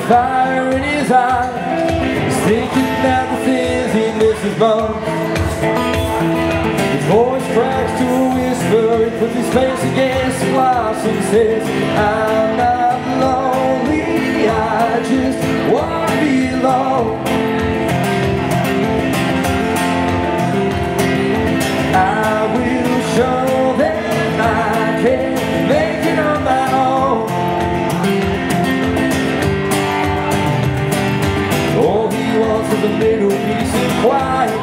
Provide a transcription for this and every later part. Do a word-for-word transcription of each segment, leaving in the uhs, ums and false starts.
fire in his eyes. He's thinking about the things he misses most. His voice cracks to a whisper. He puts his face against the glass and says, I'm not lonely, I just want to be alone. I will show them I can make it on my own. All he wants is a little peace and quiet.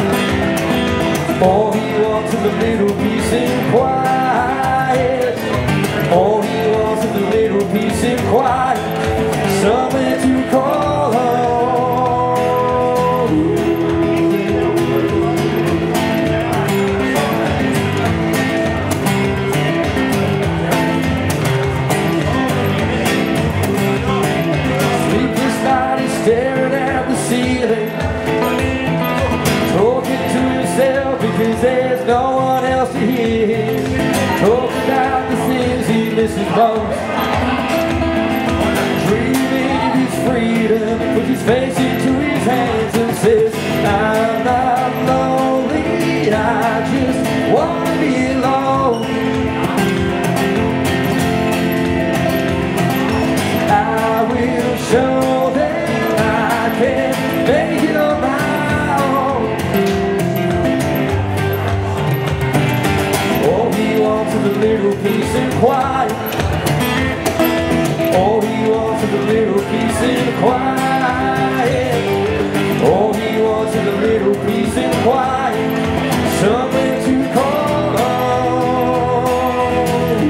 All he wants is a little peace and quiet. All he wants is a little peace and quiet. Somewhere to call home. Sleepless night, he's staring at the ceiling, talking to himself because there's no one else to hear him. Talk about the things he misses most. Dreaming of his freedom, puts his face into his hands and says, I'm not lonely, I just want to be alone. I will show them I can make it on my own. All he wants is a little peace and quiet. All he wants is a little peace and quiet. All he wants is a little peace and quiet. Somewhere to call home.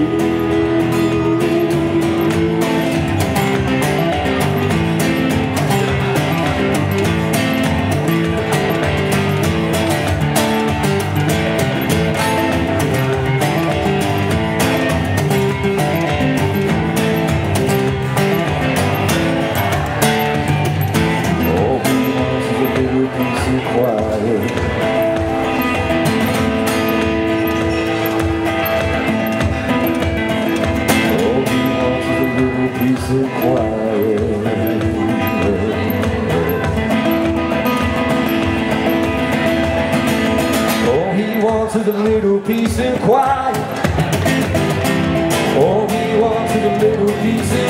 Is a little peace and quiet. All he wants is a little peace and